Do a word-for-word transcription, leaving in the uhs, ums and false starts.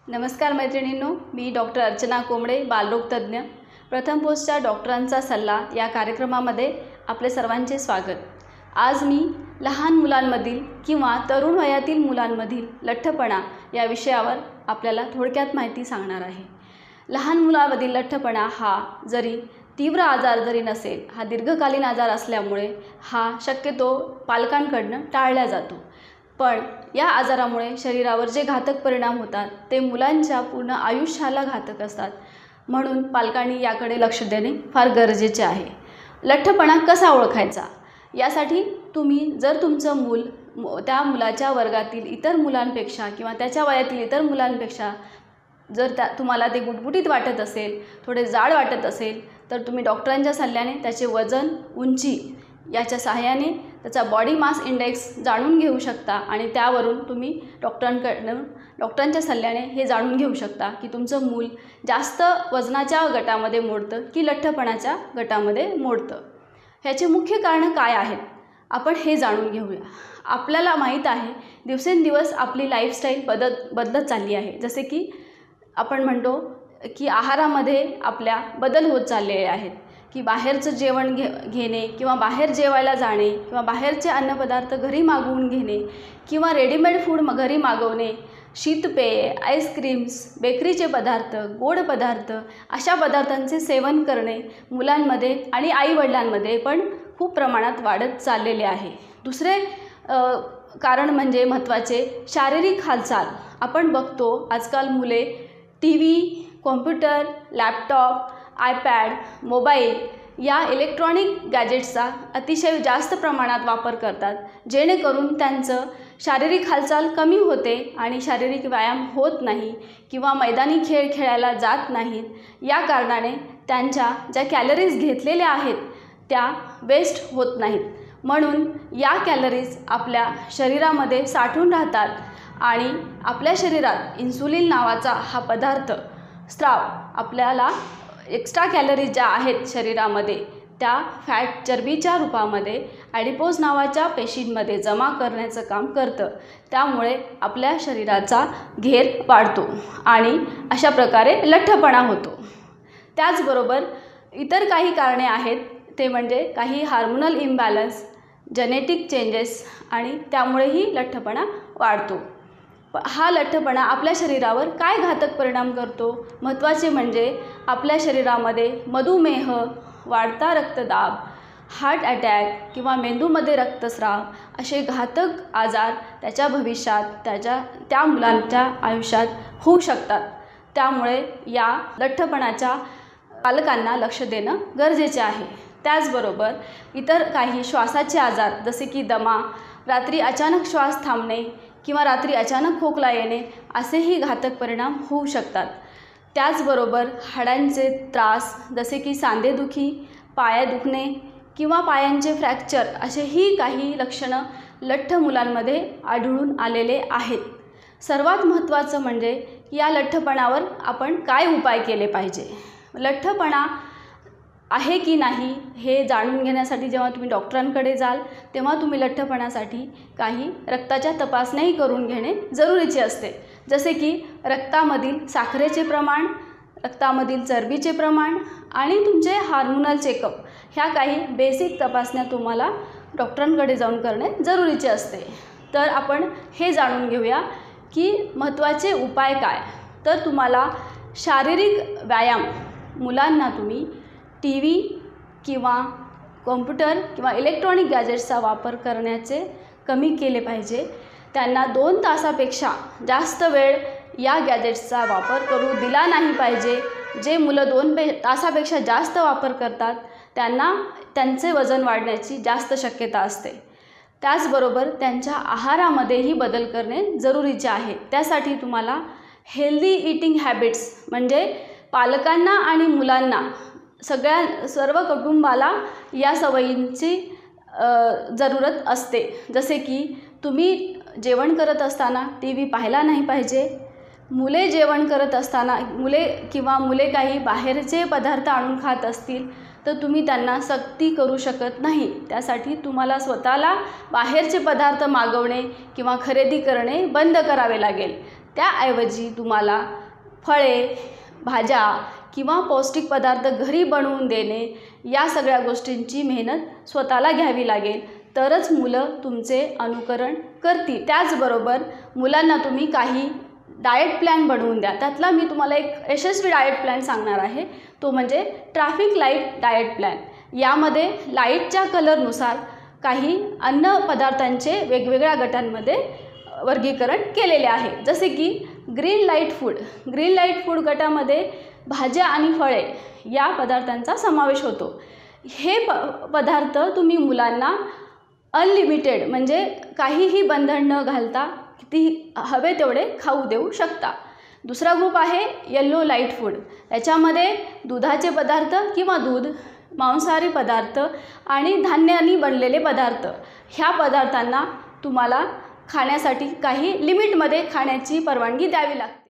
नमस्कार मैत्रिणींनो, मी डॉक्टर अर्चना कोंबडे, बालरोग तज्ञ, प्रथम पोस्टच्या डॉक्टरांचा सल्ला या कार्यक्रमामध्ये आपले सर्वांचे स्वागत। आज मी लहान मुलांमधील किंवा तरुण वयातील मुलांमधील लठ्ठपणा या विषयावर आपल्याला थोडक्यात माहिती सांगणार आहे। लहान मुलांमधील लठ्ठपणा हा जरी तीव्र आजार जरी नसेल, हा दीर्घकालीन आजार असल्यामुळे हा शक्यतो पालकांकडून टाळला जातो, पण या आजारामुळे शरीरावर जे घातक परिणाम होतात ते मुलांच्या पूर्ण आयुष्याला घातक असतात, म्हणून पालकांनी याकडे लक्ष देणे फार गरजेचे आहे। लठ्ठपणा कसा ओळखायचा यासाठी तुम्ही जर तुमचं मूल त्या मुलाच्या वर्गातील इतर मुलांपेक्षा किंवा त्याच्या वयातील इतर मुलांपेक्षा जर त्या तुम्हाला ते गुटगुटीत वाटत असेल, थोडे जाड वाटत असेल, तर तुम्ही डॉक्टरांच्या सल्ल्याने त्याचे वजन, उंची याच्या सहाय्याने त्याचा बॉडी मास इंडेक्स जाणून घेऊ शकता आणि त्यावरून तुम्ही डॉक्टरांकडून डॉक्टरांच्या सल्ल्याने हे जाणून घेऊ शकता की तुमचं मूल जास्त वजनाच्या गटामध्ये मोडतं की लठ्ठपणाच्या गटामध्ये मोडतं। ह्याचे मुख्य कारण काय आहेत आपण हे जाणून घेऊया। आपल्याला माहीत आहे दिवसेंदिवस आपली लाईफस्टाईल बदल बदलत चालली आहे, जसे की आपण म्हणतो की आहारामध्ये आपल्या बदल होत चाललेले आहेत, की बाहेरचं जेवण घे घेणे किंवा बाहेर जेवायला जाणे किंवा बाहेरचे अन्नपदार्थ घरी मागवून घेणे किंवा रेडीमेड फूड घरी मागवणे, शीतपेय, आईस्क्रीम्स, बेकरीचे पदार्थ, गोड पदार्थ अशा पदार्थांचे सेवन करणे मुलांमध्ये आणि आईवडिलांमध्ये पण खूप प्रमाणात वाढत चाललेले आहे। दुसरे कारण म्हणजे महत्त्वाचे शारीरिक हालचाल। आपण बघतो आजकाल मुले T V, computer, laptop, iPad, mobile या इलेक्ट्रॉनिक गॅजेट्सचा अतिशय जास्त प्रमाणात वापर करतात, जेणेकरून त्यांचं शारीरिक हालचाल कमी होते आणि शारीरिक व्यायाम होत नाही किंवा मैदानी खेळ खेळायला जात नाहीत। या कारणाने त्यांच्या ज्या कॅलरीज घेतलेल्या आहेत त्या वेस्ट होत नाहीत, म्हणून या कॅलरीज आपल्या शरीरामध्ये साठून राहतात आणि आपल्या शरीरात इन्सुलिन नावाचा हा पदार्थ स्त्राव आपल्याला एक्स्ट्रा कॅलरीज ज्या आहेत शरीरामध्ये त्या फॅट चरबीच्या रूपामध्ये ॲडिपोज नावाच्या पेशींमध्ये जमा करण्याचं काम करतं। त्यामुळे आपल्या शरीराचा घेर वाढतो आणि अशा प्रकारे लठ्ठपणा होतो। त्याचबरोबर इतर काही कारणे आहेत, ते म्हणजे काही हार्मोनल इम्बॅलन्स, जेनेटिक चेंजेस आणि त्यामुळेही लठ्ठपणा वाढतो। हा लठ्ठपणा आपल्या शरीरावर काय घातक परिणाम करतो? महत्त्वाचे म्हणजे आपल्या शरीरामध्ये मधुमेह, वाढता रक्तदाब, हार्ट अटॅक किंवा मेंदूमध्ये रक्तस्राव असे घातक आजार त्याच्या भविष्यात त्याच्या त्या मुलांच्या आयुष्यात होऊ शकतात। त्यामुळे या लठ्ठपणाच्या पालकांना लक्ष देणं गरजेचे आहे। त्याचबरोबर इतर काही श्वासाचे आजार जसे की दमा, रात्री अचानक श्वास थांबणे किंवा रात्री अचानक खोकला येणे असेही घातक परिणाम होऊ शकतात। त्याचबरोबर हाडांचे त्रास जसे की सांधेदुखी, पाय दुखणे किंवा पायांचे फ्रॅक्चर असेही काही लक्षणं लठ्ठ मुलांमध्ये आढळून आलेले आहेत। सर्वात महत्त्वाचं म्हणजे या लठ्ठपणावर आपण काय उपाय केले पाहिजे। लठ्ठपणा आहे की नाही हे जाणून घेण्यासाठी जेव्हा तुम्ही डॉक्टरांकडे जाल तेव्हा तुम्ही लठ्ठपणासाठी काही रक्ताच्या तपासण्याही करून घेणे जरुरीचे असते, जसे की रक्तामधील साखरेचे प्रमाण, रक्तामधील चरबीचे प्रमाण आणि तुमचे हार्मोनल चेकअप ह्या काही बेसिक तपासण्या तुम्हाला डॉक्टरांकडे जाऊन करणे जरुरीचे असते। तर आपण हे जाणून घेऊया की महत्त्वाचे उपाय काय। तर तुम्हाला शारीरिक व्यायाम मुलांना तुम्ही टी व्ही किंवा कॉम्प्युटर किंवा इलेक्ट्रॉनिक गॅजेट्सचा वापर करण्याचे कमी केले पाहिजे। त्यांना दोन तासापेक्षा जास्त वेळ या गॅजेट्सचा वापर करू दिला नाही पाहिजे। जे मुलं दोन पे तासापेक्षा जास्त वापर करतात त्यांना त्यांचे वजन वाढण्याची जास्त शक्यता असते। त्याचबरोबर त्यांच्या आहारामध्येही बदल करणे जरुरीचे आहे। त्यासाठी तुम्हाला हेल्दी ईटिंग हॅबिट्स म्हणजे पालकांना आणि मुलांना सगळ्या सर्व कुटुंबाला या सवयींची जरूरत असते, जसे की तुम्ही जेवण करत असताना टी व्ही पाहायला नाही पाहिजे। मुले जेवण करत असताना मुले किंवा मुले काही बाहेरचे पदार्थ आणून खात असतील तर तुम्ही त्यांना सक्ती करू शकत नाही। त्यासाठी तुम्हाला स्वतःला बाहेरचे पदार्थ मागवणे किंवा खरेदी करणे बंद करावे लागेल। त्याऐवजी तुम्हाला फळे, भाज्या किंवा पौष्टिक पदार्थ घरी बनवून देणे, या सगळ्या गोष्टींची मेहनत स्वतःला घ्यावी लागेल, तरच मुलं तुमचे अनुकरण करतील. त्याचबरोबर मुलांना तुम्ही काही डाएट प्लॅन बनवून द्या. त्यातला मी तुम्हाला एक यशस्वी डाएट प्लॅन सांगणार आहे, तो म्हणजे ट्रॅफिक लाईट डाएट प्लॅन. यामध्ये लाईटच्या कलरनुसार काही अन्न पदार्थांचे वेगवेगळ्या गटांमध्ये वर्गीकरण केलेले आहे. जसे की green light food. Green light food गटामध्ये भाज्या आणि फळे या पदार्थांचा समावेश होतो. हे प पदार्थ तुम्ही मुलांना अनलिमिटेड म्हणजे काहीही बंधन न घालता किती हवे तेवढे खाऊ देऊ शकता. दुसरा ग्रुप आहे येलो लाईट फूड. याच्यामध्ये दुधाचे पदार्थ किंवा दूध, मांसाहारी पदार्थ आणि धान्यानी बनलेले पदार्थ, ह्या पदार्थांना तुम्हाला खाण्यासाठी काही लिमिटमध्ये खाण्याची परवानगी द्यावी लागते.